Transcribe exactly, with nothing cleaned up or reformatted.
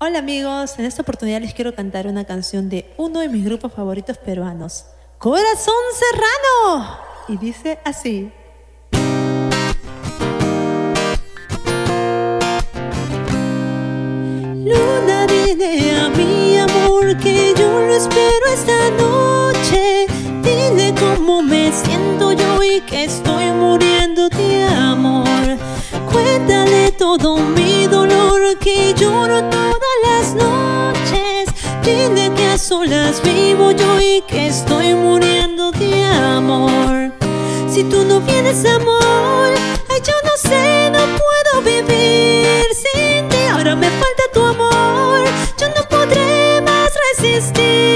Hola amigos, en esta oportunidad les quiero cantar una canción de uno de mis grupos favoritos peruanos, Corazón Serrano, y dice así. Luna, dile a mi amor que yo lo espero esta noche. Dile cómo me siento yo y que estoy muriendo de amor. Cuéntale todo mi dolor que lloro todas las noches. Dile que a solas vivo yo y que estoy muriendo de amor. Si tú no vienes, amor, ay, yo no sé, no puedo vivir sin ti. Ahora me falta tu amor, yo no podré más resistir.